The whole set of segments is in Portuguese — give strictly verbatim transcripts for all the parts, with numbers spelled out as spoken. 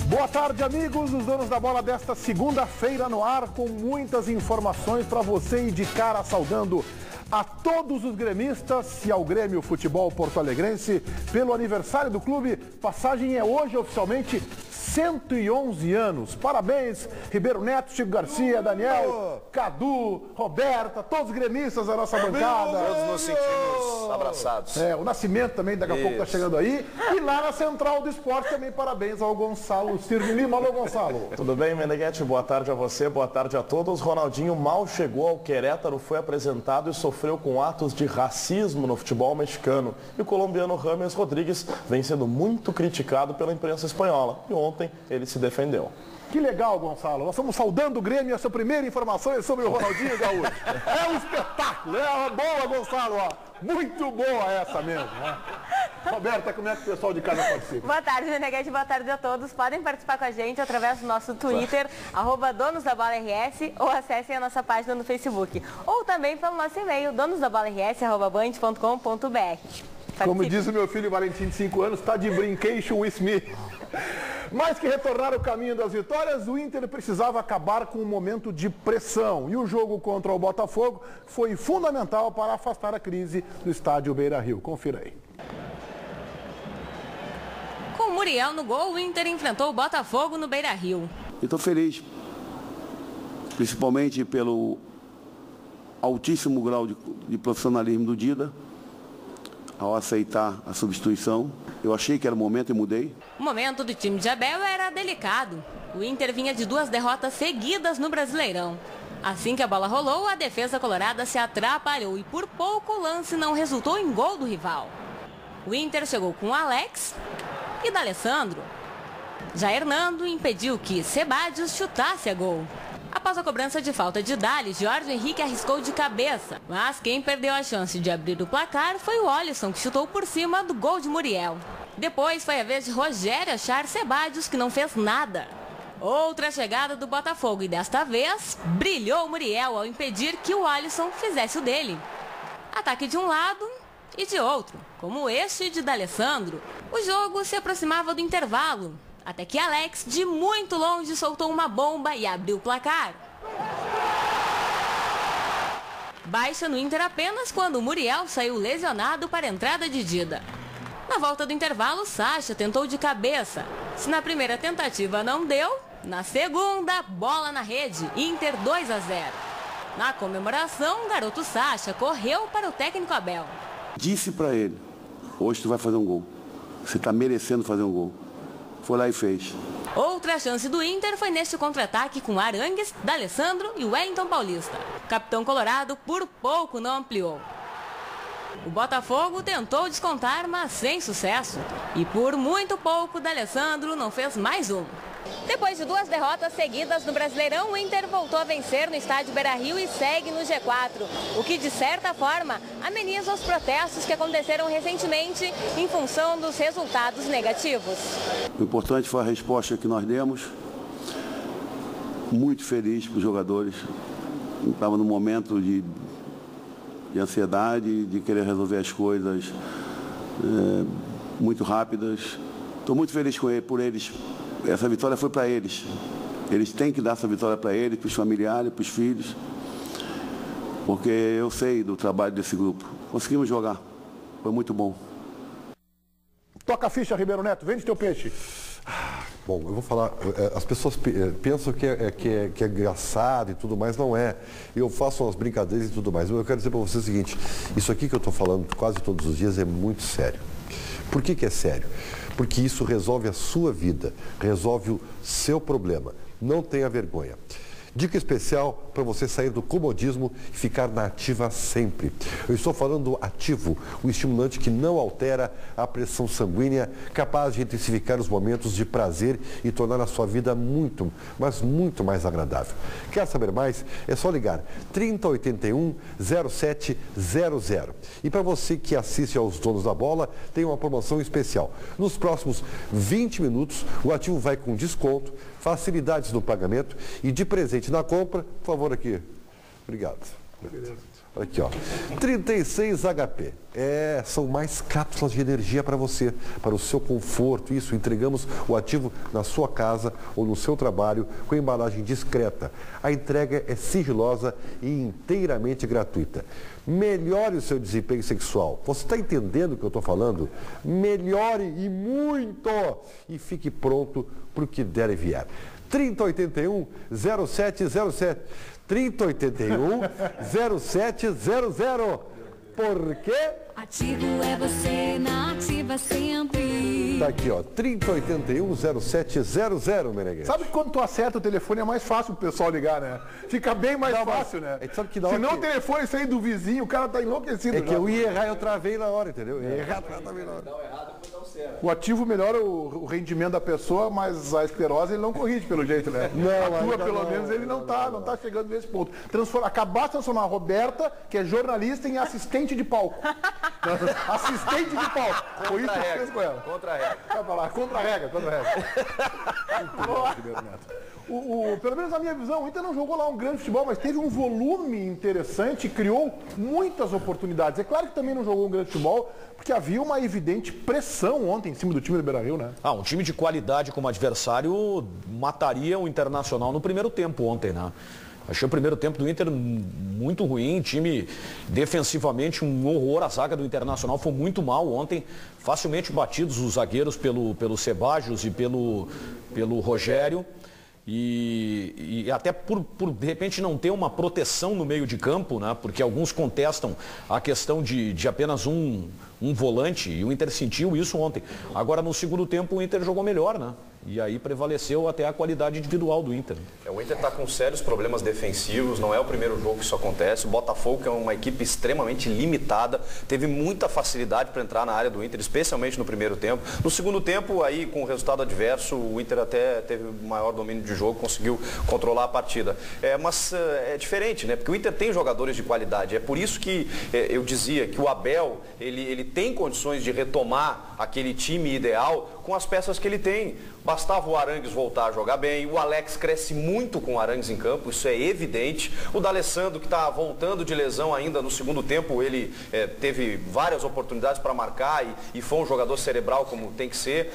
Boa tarde, amigos, os donos da bola desta segunda-feira no ar, com muitas informações para você e de cara saudando a todos os gremistas e ao Grêmio Futebol Porto Alegrense pelo aniversário do clube. Passagem é hoje oficialmente cento e onze anos. Parabéns, Ribeiro Neto, Chico Garcia, Daniel, Cadu, Roberta, todos os gremistas da nossa bancada. Todos nos sentimos abraçados. É, o Nascimento também daqui a Isso. pouco está chegando aí. E lá na Central do Esporte também parabéns ao Gonçalo Cirne Lima. Alô, Gonçalo. Tudo bem, Meneghetti? Boa tarde a você, boa tarde a todos. Ronaldinho mal chegou ao Querétaro, foi apresentado e sofreu com atos de racismo no futebol mexicano. E o colombiano James Rodrigues vem sendo muito criticado pela imprensa espanhola. E ontem ele se defendeu. Que legal, Gonçalo. Nós estamos saudando o Grêmio. Essa primeira informação é sobre o Ronaldinho Gaúcho. É um espetáculo. É uma boa, Gonçalo. Ó. Muito boa essa mesmo. Né? Roberta, como é que o pessoal de casa participa? Boa tarde, Meneghetti. Boa tarde a todos. Podem participar com a gente através do nosso Twitter, arroba Donos da Bola R S, ou acessem a nossa página no Facebook. Ou também pelo nosso e-mail, donosdabolarrs, arroba band ponto com ponto br. Como diz o meu filho Valentim, de cinco anos, está de brincation with me. Mais que retornar o caminho das vitórias, o Inter precisava acabar com um momento de pressão. E o jogo contra o Botafogo foi fundamental para afastar a crise do estádio Beira-Rio. Confira aí. Com o Muriel no gol, o Inter enfrentou o Botafogo no Beira-Rio. Estou feliz, principalmente pelo altíssimo grau de, de profissionalismo do Dida, ao aceitar a substituição. Eu achei que era o momento e mudei. O momento do time de Abel era delicado. O Inter vinha de duas derrotas seguidas no Brasileirão. Assim que a bola rolou, a defesa colorada se atrapalhou e por pouco o lance não resultou em gol do rival. O Inter chegou com Alex e D'Alessandro. Já Hernando impediu que Sebadios chutasse a gol. Após a cobrança de falta de Dali, Jorge Henrique arriscou de cabeça. Mas quem perdeu a chance de abrir o placar foi o Olisson, que chutou por cima do gol de Muriel. Depois foi a vez de Rogério achar Sebadios, que não fez nada. Outra chegada do Botafogo e desta vez brilhou Muriel ao impedir que o Olisson fizesse o dele. Ataque de um lado e de outro, como este de D'Alessandro. O jogo se aproximava do intervalo, até que Alex, de muito longe, soltou uma bomba e abriu o placar. Baixa no Inter apenas quando o Muriel saiu lesionado para a entrada de Dida. Na volta do intervalo, Sacha tentou de cabeça. Se na primeira tentativa não deu, na segunda, bola na rede, Inter dois a zero. Na comemoração, o garoto Sacha correu para o técnico Abel. Disse para ele, hoje tu vai fazer um gol. Você está merecendo fazer um gol. Foi lá e fez. Outra chance do Inter foi neste contra-ataque com Arangues, D'Alessandro e Wellington Paulista. O capitão colorado por pouco não ampliou. O Botafogo tentou descontar, mas sem sucesso. E por muito pouco, D'Alessandro não fez mais um. Depois de duas derrotas seguidas no Brasileirão, o Inter voltou a vencer no estádio Beira-Rio e segue no G quatro, o que, de certa forma, ameniza os protestos que aconteceram recentemente em função dos resultados negativos. O importante foi a resposta que nós demos. Muito feliz para os jogadores. Estava num momento de, de ansiedade, de querer resolver as coisas é, muito rápidas. Estou muito feliz com ele, por eles. Essa vitória foi para eles. Eles têm que dar essa vitória para eles, para os familiares, para os filhos. Porque eu sei do trabalho desse grupo. Conseguimos jogar. Foi muito bom. Toca a ficha, Ribeiro Neto. Vende teu peixe. Bom, eu vou falar, as pessoas pensam que é, que, é, que é engraçado e tudo mais, não é. Eu faço umas brincadeiras e tudo mais. Eu quero dizer para você o seguinte, isso aqui que eu estou falando quase todos os dias é muito sério. Por que que é sério? Porque isso resolve a sua vida, resolve o seu problema. Não tenha vergonha. Dica especial para você sair do comodismo e ficar na ativa sempre. Eu estou falando do Ativo, um estimulante que não altera a pressão sanguínea, capaz de intensificar os momentos de prazer e tornar a sua vida muito, mas muito mais agradável. Quer saber mais? É só ligar trinta, oitenta e um, zero sete zero zero. E para você que assiste aos Donos da Bola, tem uma promoção especial. Nos próximos vinte minutos, o Ativo vai com desconto, facilidades no pagamento e de presente na compra. Por favor, aqui. Obrigado. Olha aqui, ó. trinta e seis H P. É, são mais cápsulas de energia para você, para o seu conforto. Isso, entregamos o ativo na sua casa ou no seu trabalho com embalagem discreta. A entrega é sigilosa e inteiramente gratuita. Melhore o seu desempenho sexual. Você está entendendo o que eu estou falando? Melhore e muito! E fique pronto para o que der e vier. trinta oitenta e um, zero sete zero sete. trinta oitenta e um, zero sete zero zero. Por quê? Ativo é você na ativa sempre. Tá aqui, ó, trinta oitenta e um, zero sete zero zero, Meneghete. Sabe que quando tu acerta o telefone é mais fácil pro pessoal ligar, né? Fica bem mais Não, fácil, mas, né? é, sabe que na Se hora não que- o telefone sair do vizinho, o cara tá enlouquecido. É que já. eu ia errar, eu travei na hora, entendeu? Eu ia errar, travei na hora. O ativo melhora o, o rendimento da pessoa, mas a esclerose ele não corrige pelo jeito, né? Não, a tua, ainda pelo não, menos, ele não tá, não tá chegando nesse ponto. Transforma, acabar de transformar a Roberta, que é jornalista, em assistente de palco. Assistente de palco. Foi isso que você fez com ela. Contra a regra. Vai falar, contra a regra, contra a regra. O, o, pelo menos na minha visão, o Inter não jogou lá um grande futebol, mas teve um volume interessante e criou muitas oportunidades. É claro que também não jogou um grande futebol, porque havia uma evidente pressão ontem em cima do time do Beira-Rio, né? Ah, um time de qualidade como adversário mataria o Internacional no primeiro tempo ontem, né? Achei o primeiro tempo do Inter muito ruim, time defensivamente um horror, a zaga do Internacional foi muito mal ontem, facilmente batidos os zagueiros pelo, pelo Sebajos e pelo, pelo Rogério. E, e até por, por, de repente, não ter uma proteção no meio de campo, né? Porque alguns contestam a questão de, de apenas um, um volante, e o Inter sentiu isso ontem. Agora, no segundo tempo, o Inter jogou melhor, né? E aí prevaleceu até a qualidade individual do Inter. É, o Inter está com sérios problemas defensivos, não é o primeiro jogo que isso acontece. O Botafogo, que é uma equipe extremamente limitada, teve muita facilidade para entrar na área do Inter, especialmente no primeiro tempo. No segundo tempo, aí com o resultado adverso, o Inter até teve maior domínio de jogo, conseguiu controlar a partida. É, mas é diferente, né? Porque o Inter tem jogadores de qualidade. É por isso que é, eu dizia que o Abel, ele, ele tem condições de retomar aquele time ideal com as peças que ele tem. Bastava o Arangues voltar a jogar bem, o Alex cresce muito com o Arangues em campo, isso é evidente. O D'Alessandro, que está voltando de lesão ainda no segundo tempo, ele é, teve várias oportunidades para marcar e, e foi um jogador cerebral como tem que ser.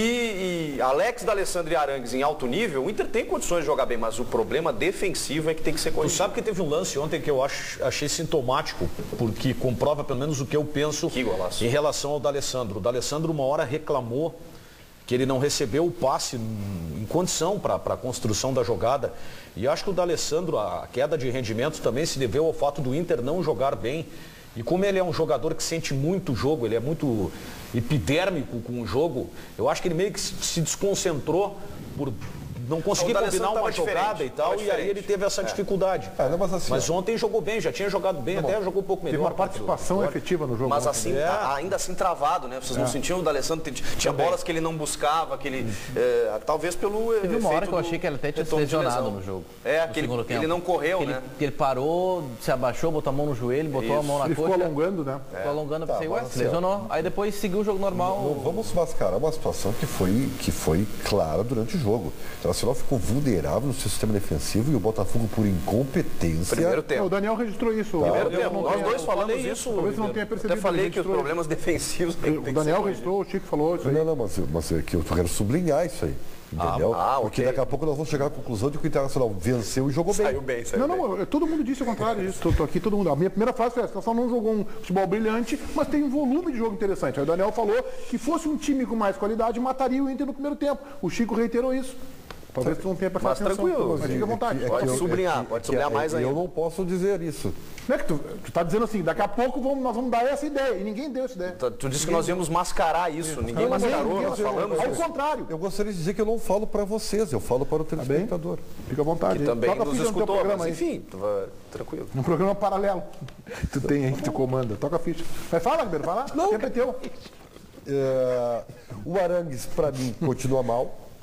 E, e Alex, D'Alessandro e Arangues em alto nível, o Inter tem condições de jogar bem, mas o problema defensivo é que tem que ser Tu corrigido. sabe que teve um lance ontem que eu ach, achei sintomático, porque comprova pelo menos o que eu penso Que golaço. em relação ao D'Alessandro. O D'Alessandro uma hora reclamou que ele não recebeu o passe em condição para a construção da jogada. E acho que o D'Alessandro, a queda de rendimento também se deveu ao fato do Inter não jogar bem. E como ele é um jogador que sente muito o jogo, ele é muito epidérmico com o jogo, eu acho que ele meio que se desconcentrou por não conseguir O D'Alessandro combinar uma tava jogada diferente, e tal, tava e aí diferente. ele teve essa dificuldade. É, não, mas assim, Mas ó. ontem jogou bem, já tinha jogado bem, até jogou um pouco Teve melhor. uma participação efetiva no jogo. Mas ontem. assim, É. a- ainda assim travado, né? Vocês não sentiam o D'Alessandro? Tinha- Tinha bolas que ele não buscava, que ele. é, talvez pelo. Teve uma hora que eu achei que ele até tinha se lesionado no jogo. É, no que ele, segundo tempo. ele não correu, que ele, né? que ele parou, se abaixou, botou a mão no joelho, botou a Isso. mão na Ele ficou coxa. alongando, né? Ficou alongando, eu Tá, pensei, ué, mas se assim, ó. lesionou. Aí depois seguiu o jogo normal. Não vamos mascarar uma situação que foi, que foi clara durante o jogo. O Internacional ficou vulnerável no seu sistema defensivo e o Botafogo, por incompetência... Primeiro É, o tempo. Daniel registrou isso. Primeiro Eu tempo. não Nós tenho- dois falamos falei isso. Talvez não tenha Até percebido. falei ele que os registrou problemas defensivos têm, isso. têm O que ser Daniel corrigidos. registrou, o Chico falou isso aí. Não, não, mas, mas é que eu quero sublinhar isso aí. Entendeu? ah, Porque ok. daqui a pouco nós vamos chegar à conclusão de que o Internacional venceu e jogou bem. Saiu bem, saiu Não, bem. não, eu- todo mundo disse o contrário disso. Tô, tô aqui, todo mundo. A minha primeira frase foi essa: o Internacional não jogou um futebol brilhante, mas tem um volume de jogo interessante. Aí o Daniel falou que fosse um time com mais qualidade, mataria o Inter no primeiro tempo. O Chico reiterou isso. Talvez tu não tenha prestado Mas atenção. tranquilo, Mas fica à vontade. É que Pode eu- sublinhar, é que- pode é que- sublinhar é mais que ainda. Eu não posso dizer isso. Não é que tu, tu tá dizendo assim, daqui a pouco vamos, nós vamos dar essa ideia. E ninguém deu essa ideia. Tu- Tu disse que nós íamos mascarar isso. Ninguém Não, não, mascarou, ninguém nós mascarou. falamos Ao isso. contrário. Eu gostaria de dizer que eu não falo para vocês, eu falo para o telespectador. Fica à vontade. Que também Toca a nos ficha no teu escutou, programa mas aí. enfim, tu vai- tranquilo. Um programa paralelo. Tu tem aí que tu comanda. Toca a ficha. Mas fala, Ribeiro, vai lá. Não. O tempo é teu. É, o Arangues, para mim, continua mal.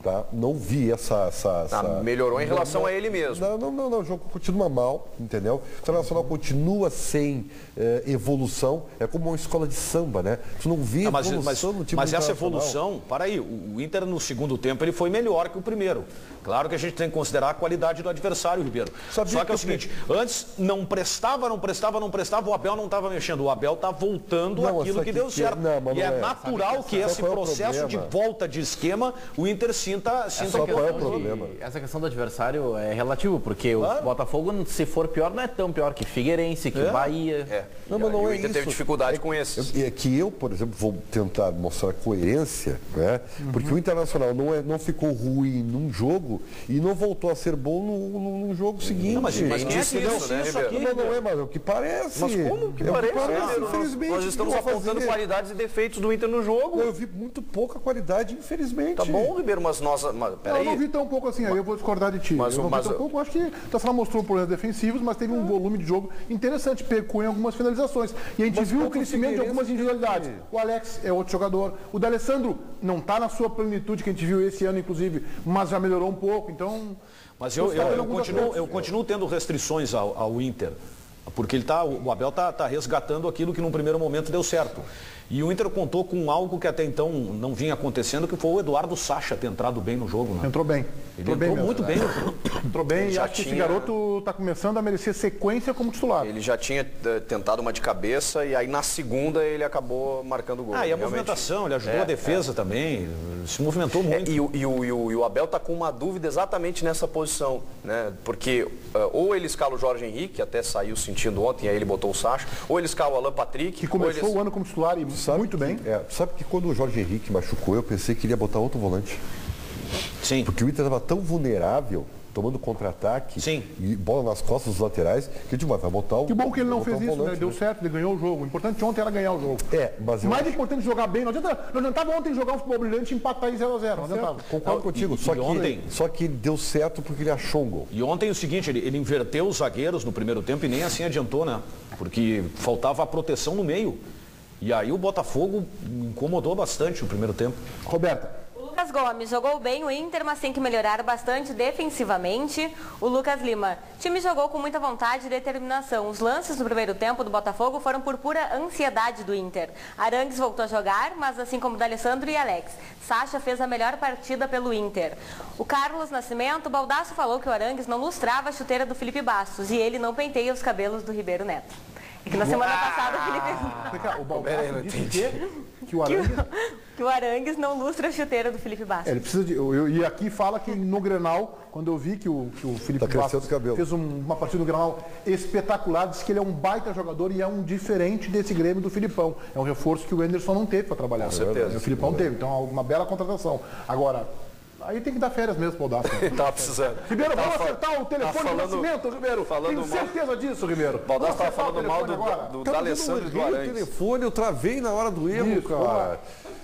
Tá? Não vi essa... essa, essa... Ah, melhorou em relação não, a ele mesmo. Não, não, não, não, o jogo continua mal, entendeu? O Internacional continua sem eh, evolução, é como uma escola de samba, né? Tu não vê não, mas, evolução mas, no time Mas essa Internacional. evolução, para aí, o, o Inter no segundo tempo ele foi melhor que o primeiro. Claro que a gente tem que considerar a qualidade do adversário, Ribeiro. Sabia Só que, que é o seguinte, antes não prestava, não prestava, não prestava, o Abel não estava mexendo. O Abel está voltando não, aquilo que, que deu certo. Não, e é, é natural que, que esse processo de volta de esquema, o Inter sinta... sinta qual é o problema? De, essa questão do adversário é relativo, porque claro. o Botafogo, se for pior, não é tão pior que Figueirense, que é. Bahia. É. Não, mas não e o é Inter isso. teve dificuldade é, com esses. É, é que eu, por exemplo, vou tentar mostrar coerência, né? Uhum. Porque o Internacional não, é, não ficou ruim num jogo e não voltou a ser bom no, no, no jogo seguinte. Não, mas mas quem é que isso, né, isso aqui? Não, não é, mas é o que parece. Mas como que é parece? Que parece nós, infelizmente. Nós estamos apontando fazer. qualidades e defeitos do Inter no jogo. Eu vi muito pouca qualidade, infelizmente. Tá bom, Ribeiro, mas nós... Mas, não, eu não vi tão pouco assim, aí eu vou discordar de ti. Mas, eu não mas, vi tão pouco, acho que o Internacional mostrou problemas defensivos, mas teve um volume de jogo interessante, pecou em algumas finalizações. E a gente mas viu o crescimento de algumas individualidades. O Alex é outro jogador. O D'Alessandro não está na sua plenitude, que a gente viu esse ano, inclusive, mas já melhorou um pouco, então... Mas eu, eu, eu, continuo, eu continuo tendo restrições ao, ao Inter, porque ele tá, o Abel está tá resgatando aquilo que num primeiro momento deu certo. E o Inter contou com algo que até então não vinha acontecendo, que foi o Eduardo Sacha ter entrado bem no jogo. Né? Entrou bem. Ele entrou, entrou bem muito bem. Entrou bem e acho tinha... que esse garoto está começando a merecer sequência como titular. Ele já tinha tentado uma de cabeça e aí na segunda ele acabou marcando o gol. Ah, e a realmente. movimentação, ele ajudou é, a defesa é. também, se movimentou muito. É, e, o, e, o, e, o, e o Abel está com uma dúvida exatamente nessa posição, né? Porque uh, ou ele escala o Jorge Henrique, até saiu sentindo ontem, aí ele botou o Sacha, ou ele escala o Alan Patrick. Que começou ele... o ano como titular e sabe muito bem. É, sabe que quando o Jorge Henrique machucou, eu pensei que ele ia botar outro volante. Sim. Porque o Inter estava tão vulnerável, tomando contra-ataque e bola nas costas dos laterais, que eu digo, vai botar o... Que bom que ele não fez isso, volante, né? Deu né? certo, ele ganhou o jogo. O importante ontem era ganhar o jogo. É, mas eu mais acho... importante jogar bem. Não adianta, não adiantava ontem jogar um futebol brilhante e empatar em zero a zero. Não adiantava. Concordo contigo, e, só, e que, ontem... só que deu certo porque ele achou um gol. E ontem o seguinte, ele, ele inverteu os zagueiros no primeiro tempo e nem assim adiantou, né? Porque faltava a proteção no meio. E aí o Botafogo incomodou bastante no primeiro tempo. Roberta. Lucas Gomes jogou bem o Inter, mas tem que melhorar bastante defensivamente. O Lucas Lima. O time jogou com muita vontade e determinação. Os lances no primeiro tempo do Botafogo foram por pura ansiedade do Inter. Arangues voltou a jogar, mas assim como D'Alessandro e Alex. Sacha fez a melhor partida pelo Inter. O Carlos Nascimento, o Baldasso falou que o Arangues não lustrava a chuteira do Felipe Bastos e ele não penteia os cabelos do Ribeiro Neto. E que na semana ah, passada o Felipe... O Baldasso disse que, que o Arangues... Que o Arangues não lustra a chuteira do Felipe Bastos. É, ele precisa de... Eu, eu, e aqui fala que no Grenal, quando eu vi que o, que o Felipe tá Bastos fez um, uma partida no Grenal espetacular, disse que ele é um baita jogador e é um diferente desse Grêmio do Filipão. É um reforço que o Anderson não teve para trabalhar. Com certeza. O Filipão teve, então é uma bela contratação. Agora... Aí tem que dar férias mesmo pro Baldasso. Ele tava precisando. Ribeiro, vamos acertar o telefone tá falando, do Nascimento, Ribeiro. Falando Tenho mal. certeza disso, Ribeiro. O Baldasso estava falando mal do, do, do D'Alessandro e do Arangues. O telefone, eu travei na hora do erro, isso, cara.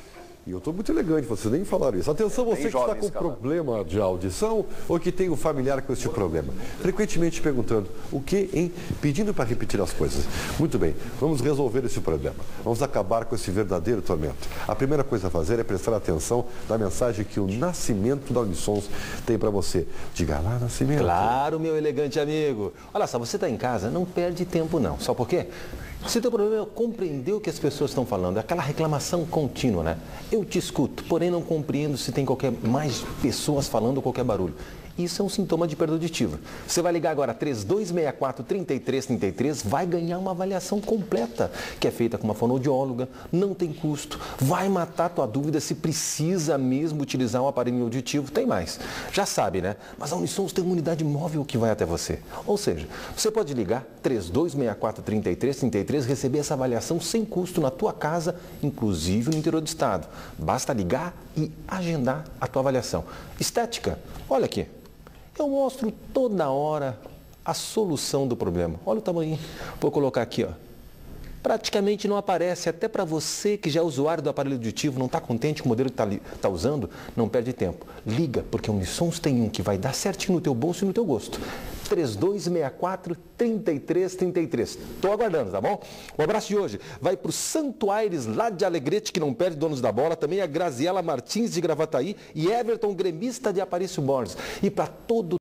E eu estou muito elegante, vocês nem falaram isso. Atenção, você que está com problema de audição ou que tem um familiar com esse problema. Frequentemente perguntando o que, hein? Pedindo para repetir as coisas. Muito bem, vamos resolver esse problema. Vamos acabar com esse verdadeiro tormento. A primeira coisa a fazer é prestar atenção na mensagem que o Nascimento da Unissons tem para você. Diga lá, Nascimento. Claro, meu elegante amigo. Olha só, você está em casa, não perde tempo não. Só por quê? Se o teu problema é compreender o que as pessoas estão falando, é aquela reclamação contínua, né? Eu te escuto, porém não compreendo se tem qualquer mais pessoas falando qualquer barulho. Isso é um sintoma de perda auditiva. Você vai ligar agora três dois seis quatro, três três três três, vai ganhar uma avaliação completa, que é feita com uma fonoaudióloga, não tem custo, vai matar tua dúvida se precisa mesmo utilizar um aparelho auditivo, tem mais. Já sabe, né? Mas a Unissons tem uma unidade móvel que vai até você. Ou seja, você pode ligar três dois seis quatro, três três três três, receber essa avaliação sem custo na tua casa, inclusive no interior do estado. Basta ligar e agendar a tua avaliação. Estética, olha aqui. Eu mostro toda hora a solução do problema. Olha o tamanho. Vou colocar aqui, ó. praticamente não aparece. Até para você que já é usuário do aparelho auditivo, não está contente com o modelo que está tá usando, não perde tempo. Liga, porque a Unissons tem um que vai dar certinho no teu bolso e no teu gosto. três dois seis quatro, três três três três. Estou aguardando, tá bom? O abraço de hoje vai para o Santo Aires, lá de Alegrete, que não perde donos da bola. Também a Graziela Martins, de Gravataí, e Everton, gremista de Aparício Borges. E para todo